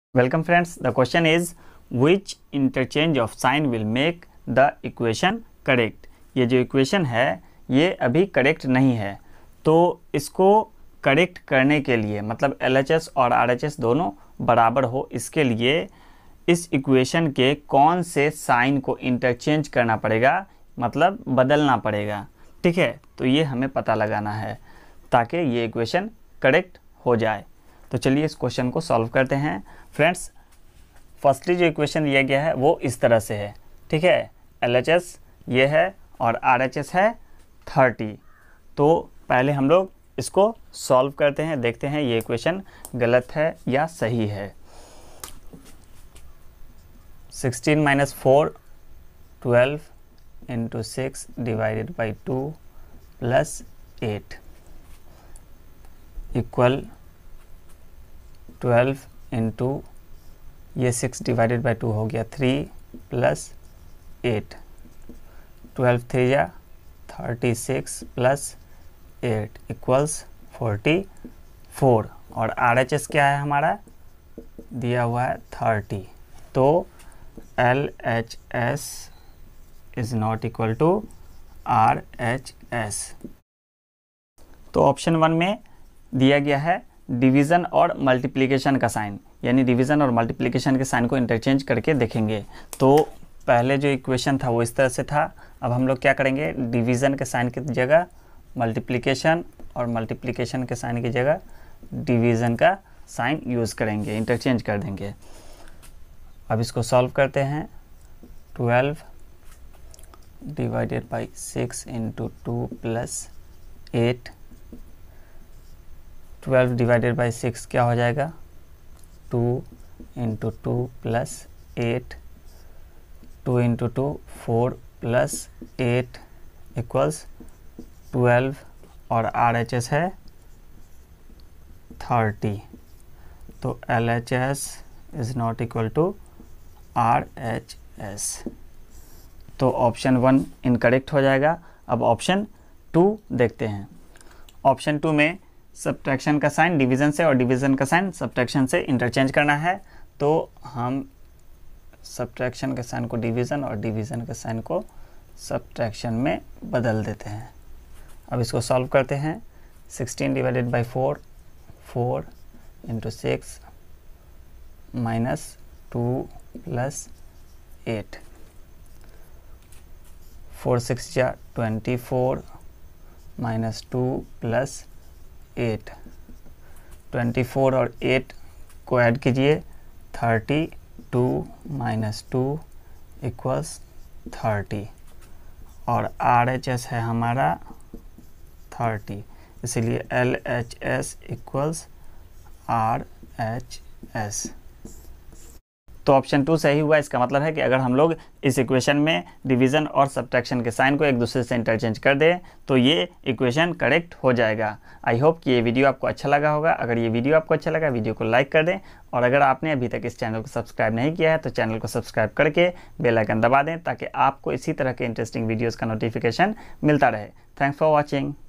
Welcome friends, the question is which interchange of sign will make the equation correct। ये जो equation है ये अभी करेक्ट नहीं है, तो इसको करेक्ट करने के लिए मतलब LHS और RHS दोनों बराबर हो, इसके लिए इस इक्वेशन के कौन से साइन को इंटरचेंज करना पड़ेगा, मतलब बदलना पड़ेगा। ठीक है, तो ये हमें पता लगाना है ताकि ये इक्वेशन करेक्ट हो जाए। तो चलिए इस क्वेश्चन को सॉल्व करते हैं। फ्रेंड्स, फर्स्टली जो इक्वेशन दिया गया है वो इस तरह से है। ठीक है, LHS ये है और RHS है 30। तो पहले हम लोग इसको सॉल्व करते हैं, देखते हैं ये इक्वेशन गलत है या सही है। 16 - 4 12 × 6 / 2 + 8 इक्वल 12 इंटू ये 6 / 2 हो गया 3 + 8 12 3 या 36 + 8 इक्वल्स 44। और RHS क्या है हमारा दिया हुआ है 30। तो LHS is not equal to RHS। तो ऑप्शन 1 में दिया गया है डिवीज़न और मल्टीप्लिकेशन का साइन, यानी डिवीज़न और मल्टीप्लिकेशन के साइन को इंटरचेंज करके देखेंगे। तो पहले जो इक्वेशन था वो इस तरह से था। अब हम लोग क्या करेंगे, डिवीज़न के साइन की जगह मल्टीप्लिकेशन और मल्टीप्लिकेशन के साइन की जगह डिवीज़न का साइन यूज़ करेंगे, इंटरचेंज कर देंगे। अब इसको सॉल्व करते हैं। 12 / 6 × 2 + 8 12 / 6 क्या हो जाएगा 2 × 2 + 8 2 × 2 4 + 8 इक्वल्स 12 और RHS है 30। तो LHS is not equal to RHS। तो ऑप्शन 1 इनकरेक्ट हो जाएगा। अब ऑप्शन 2 देखते हैं। ऑप्शन 2 में सब्ट्रैक्शन का साइन डिवीज़न से और डिवीज़न का साइन सब्ट्रैक्शन से इंटरचेंज करना है। तो हम सब्ट्रैक्शन के साइन को डिवीज़न और डिवीज़न के साइन को सब्ट्रैक्शन में बदल देते हैं। अब इसको सॉल्व करते हैं। 16 / 4 4 × 6 - 2 + 8 4 6 या 24 - 2 + 8 24 और 8 को ऐड कीजिए 32 - 2 इक्वल्स 30। और RHS है हमारा 30, इसीलिए LHS इक्वल्स RHS। तो ऑप्शन 2 सही हुआ। इसका मतलब है कि अगर हम लोग इस इक्वेशन में डिवीज़न और सब्ट्रैक्शन के साइन को एक दूसरे से इंटरचेंज कर दें तो ये इक्वेशन करेक्ट हो जाएगा। आई होप कि ये वीडियो आपको अच्छा लगा होगा। अगर ये वीडियो आपको अच्छा लगा, वीडियो को लाइक कर दें, और अगर आपने अभी तक इस चैनल को सब्सक्राइब नहीं किया है तो चैनल को सब्सक्राइब करके बेल आइकन दबा दें ताकि आपको इसी तरह के इंटरेस्टिंग वीडियोज़ का नोटिफिकेशन मिलता रहे। Thanks for watching.